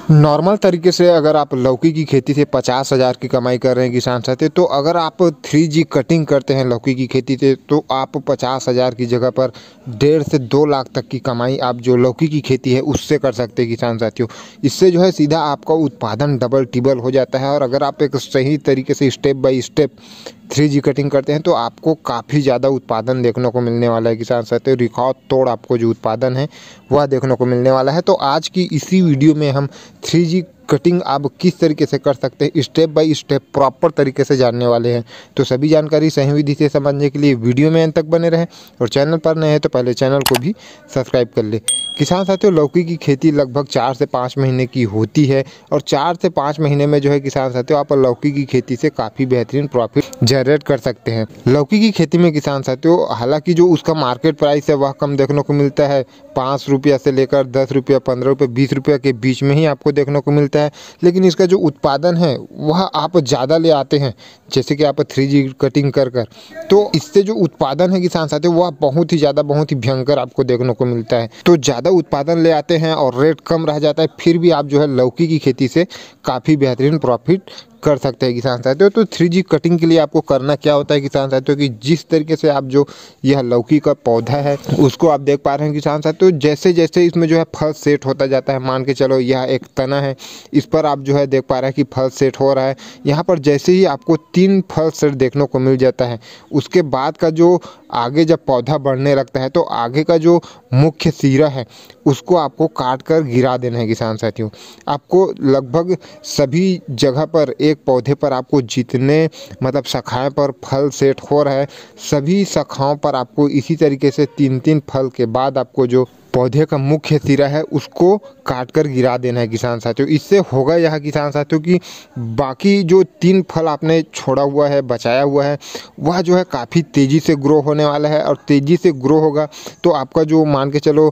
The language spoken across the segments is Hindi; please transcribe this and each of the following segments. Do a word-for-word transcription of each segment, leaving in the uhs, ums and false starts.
नॉर्मल तरीके से अगर आप लौकी की खेती से पचास हज़ार की कमाई कर रहे हैं किसान साथी, तो अगर आप थ्री जी कटिंग करते हैं लौकी की खेती से तो आप पचास हज़ार की जगह पर डेढ़ से दो लाख तक की कमाई आप जो लौकी की खेती है उससे कर सकते हैं किसान साथियों। इससे जो है सीधा आपका उत्पादन डबल टिबल हो जाता है। और अगर आप एक सही तरीके से step by step three G cutting करते हैं तो आपको काफ़ी ज़्यादा उत्पादन देखने को मिलने वाला है किसान साथियों। रिकॉर्ड तोड़ आपको जो उत्पादन है वह देखने को मिलने वाला है। तो आज की इसी वीडियो में हम थ्री जी कटिंग आप किस तरीके से कर सकते हैं स्टेप बाय स्टेप प्रॉपर तरीके से जानने वाले हैं। तो सभी जानकारी सही विधि से समझने के लिए वीडियो में अंत तक बने रहें और चैनल पर नए हैं तो पहले चैनल को भी सब्सक्राइब कर ले। किसान साथियों, लौकी की खेती लगभग चार से पाँच महीने की होती है और चार से पाँच महीने में जो है किसान साथियों आप लौकी की खेती से काफ़ी बेहतरीन प्रॉफिट जनरेट कर सकते हैं। लौकी की खेती में किसान साथियों हालांकि जो उसका मार्केट प्राइस है वह कम देखने को मिलता है, पाँच रुपया से लेकर दस रुपया पंद्रह रुपये बीस रुपये के बीच में ही आपको देखने को मिलता है। लेकिन इसका जो उत्पादन है वह आप ज़्यादा ले आते हैं, जैसे कि आप थ्री जी कटिंग कर कर तो इससे जो उत्पादन है किसान साथियों वह बहुत ही ज़्यादा बहुत ही भयंकर आपको देखने को मिलता है। तो ज़्यादा उत्पादन ले आते हैं और रेट कम रह जाता है, फिर भी आप जो है लौकी की खेती से काफ़ी बेहतरीन प्रॉफिट कर सकते हैं किसान साथियों। तो थ्री जी कटिंग के लिए आपको करना क्या होता है किसान साथियों कि जिस तरीके से आप जो यह लौकी का पौधा है उसको आप देख पा रहे हैं किसान साथियों, जैसे जैसे इसमें जो है फल सेट होता जाता है, मान के चलो यह एक तना है, इस पर आप जो है देख पा रहे हैं कि फल सेट हो रहा है। यहाँ पर जैसे ही आपको तीन फल सेट देखने को मिल जाता है उसके बाद का जो आगे जब पौधा बढ़ने लगता है तो आगे का जो मुख्य सिरा है उसको आपको काट कर गिरा देना है किसान साथियों। आपको लगभग सभी जगह पर एक पौधे पर आपको जितने मतलब शाखाएं पर फल सेट हो रहा है सभी शाखाओं पर आपको इसी तरीके से तीन तीन फल के बाद आपको जो पौधे का मुख्य सिरा है उसको काट कर गिरा देना है किसान साथियों। इससे होगा यह किसान साथियों कि बाकी जो तीन फल आपने छोड़ा हुआ है बचाया हुआ है वह जो है काफ़ी तेज़ी से ग्रो होने वाला है और तेज़ी से ग्रो होगा तो आपका जो मान के चलो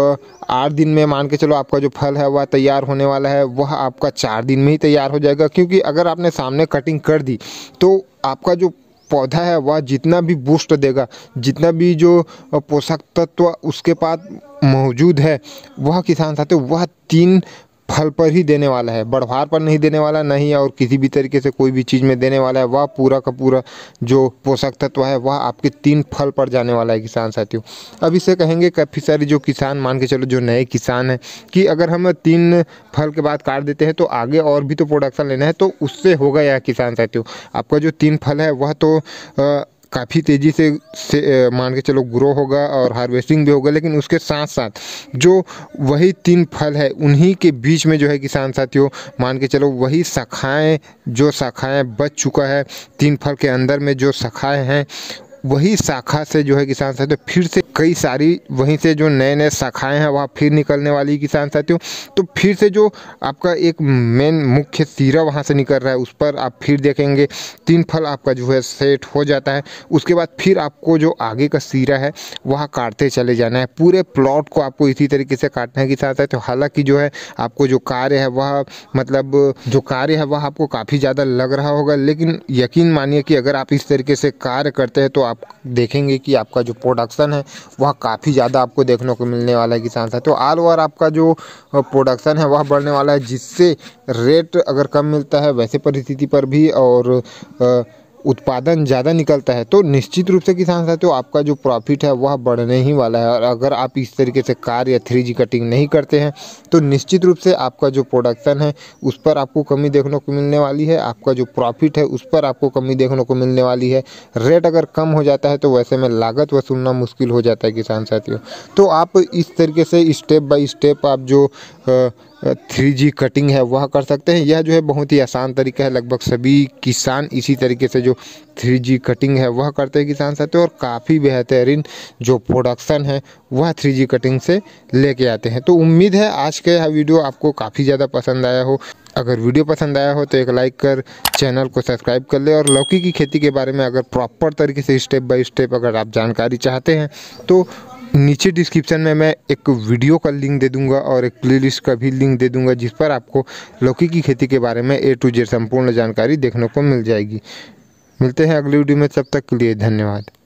आठ दिन में मान के चलो आपका जो फल है वह तैयार होने वाला है वह आपका चार दिन में ही तैयार हो जाएगा। क्योंकि अगर आपने सामने कटिंग कर दी तो आपका जो पौधा है वह जितना भी बूस्ट देगा, जितना भी जो पोषक तत्व उसके पास मौजूद है वह किसान साथियों वह तीन फल पर ही देने वाला है, बढ़वार पर नहीं देने वाला नहीं और किसी भी तरीके से कोई भी चीज़ में देने वाला है। वह पूरा का पूरा जो पोषक तत्व है वह आपके तीन फल पर जाने वाला है किसान साथियों। अब इससे कहेंगे काफ़ी सारे जो किसान मान के चलो जो नए किसान हैं कि अगर हम तीन फल के बाद काट देते हैं तो आगे और भी तो प्रोडक्शन लेना है, तो उससे होगा यह किसान साथियों आपका जो तीन फल है वह तो आ, काफ़ी तेज़ी से, से मान के चलो ग्रो होगा और हार्वेस्टिंग भी होगा। लेकिन उसके साथ साथ जो वही तीन फल है उन्हीं के बीच में जो है किसान साथियों मान के चलो वही शाखाएं जो शाखाएं बच चुका है, तीन फल के अंदर में जो शाखाएं हैं वही शाखा से जो है किसान साथियों फिर से कई सारी वहीं से जो नए नए शाखाएं हैं वह फिर निकलने वाली किसान साथियों। तो फिर से जो आपका एक मेन मुख्य सिरा वहां से निकल रहा है उस पर आप फिर देखेंगे तीन फल आपका जो है सेट हो जाता है। उसके बाद फिर आपको जो आगे का सिरा है वह काटते चले जाना है, पूरे प्लॉट को आपको इसी तरीके से काटना है किसान साथियों। हालांकि जो है आपको जो कार्य है वह मतलब जो कार्य है वह आपको काफ़ी ज़्यादा लग रहा होगा, लेकिन यकीन मानिए कि अगर आप इस तरीके से कार्य करते हैं तो आप देखेंगे कि आपका जो प्रोडक्शन है वह काफ़ी ज़्यादा आपको देखने को मिलने वाला है किसान साथियों। तो ऑल ओवर आपका जो प्रोडक्शन है वह बढ़ने वाला है, जिससे रेट अगर कम मिलता है वैसे परिस्थिति पर भी और उत्पादन ज़्यादा निकलता है तो निश्चित रूप से किसान साथियों आपका जो प्रॉफिट है वह बढ़ने ही वाला है। और अगर आप इस तरीके से कार्य या थ्री जी कटिंग नहीं करते हैं तो निश्चित रूप से आपका जो प्रोडक्शन है उस पर आपको कमी देखने को मिलने वाली है, आपका जो प्रॉफिट है उस पर आपको कमी देखने को मिलने वाली है। रेट अगर कम हो जाता है तो वैसे में लागत वसूलना मुश्किल हो जाता है किसान साथियों। तो आप इस तरीके से स्टेप बाय स्टेप आप जो थ्री जी कटिंग है वह कर सकते हैं। यह जो है बहुत ही आसान तरीका है, लगभग सभी किसान इसी तरीके से जो थ्री जी कटिंग है वह करते हैं किसान साथियों और काफ़ी बेहतरीन जो प्रोडक्शन है वह थ्री जी कटिंग से लेके आते हैं। तो उम्मीद है आज का यह वीडियो आपको काफ़ी ज़्यादा पसंद आया हो। अगर वीडियो पसंद आया हो तो एक लाइक कर चैनल को सब्सक्राइब कर ले। और लौकी की खेती के बारे में अगर प्रॉपर तरीके से स्टेप बाय स्टेप अगर आप जानकारी चाहते हैं तो नीचे डिस्क्रिप्शन में मैं एक वीडियो का लिंक दे दूंगा और एक प्लेलिस्ट का भी लिंक दे दूंगा जिस पर आपको लौकी की खेती के बारे में ए टू जेड संपूर्ण जानकारी देखने को मिल जाएगी। मिलते हैं अगली वीडियो में, तब तक के लिए धन्यवाद।